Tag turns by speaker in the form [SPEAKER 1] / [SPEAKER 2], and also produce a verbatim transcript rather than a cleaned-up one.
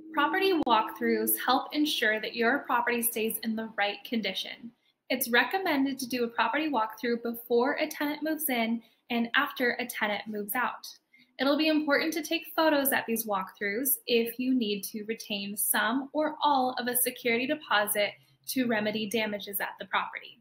[SPEAKER 1] Property walkthroughs help ensure that your property stays in the right condition. It's recommended to do a property walkthrough before a tenant moves in and after a tenant moves out. It'll be important to take photos at these walkthroughs if you need to retain some or all of a security deposit to remedy damages at the property.